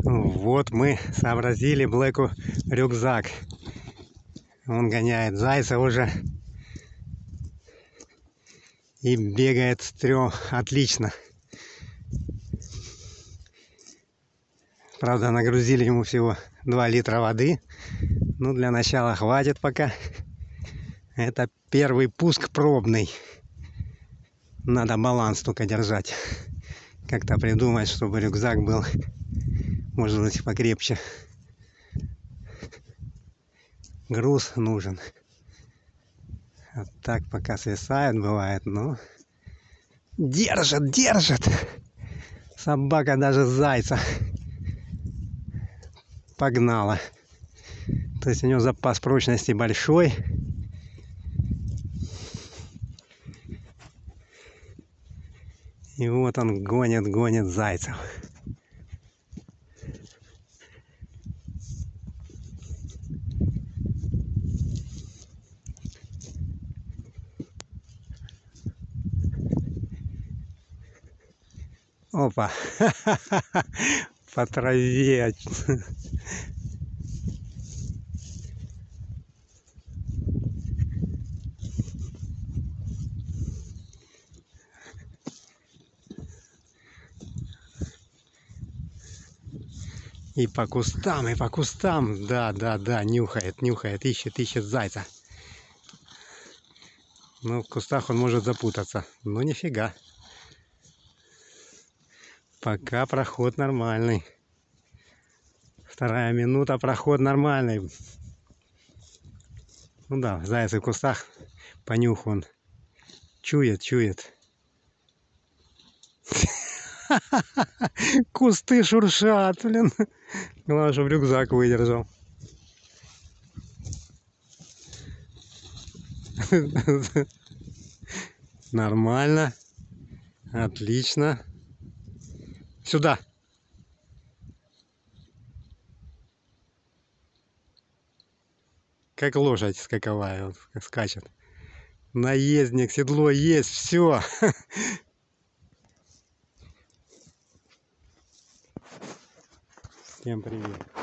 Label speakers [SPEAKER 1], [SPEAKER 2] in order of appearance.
[SPEAKER 1] Вот мы сообразили Блэку рюкзак. Он гоняет зайца уже и бегает с трех отлично. Правда, нагрузили ему всего 2 литра воды. Ну, для начала хватит пока. Это первый пуск пробный. Надо баланс только держать. Как-то придумать, чтобы рюкзак был, может быть, покрепче. Груз нужен. А так пока свисает, бывает, но держит. Собака даже зайца погнала. То есть у него запас прочности большой. И вот он гонит зайцев. Опа! По траве. И по кустам. Да, нюхает, ищет зайца. Ну, в кустах он может запутаться. Но нифига. Пока проход нормальный. 2 минута, проход нормальный. Ну да, заяц в кустах, по нюху он чует. Кусты шуршат, блин. Главное, чтобы рюкзак выдержал. Нормально. Отлично. Сюда. Как лошадь скаковая, вот, скачет. Наездник, седло есть, все. Всем привет.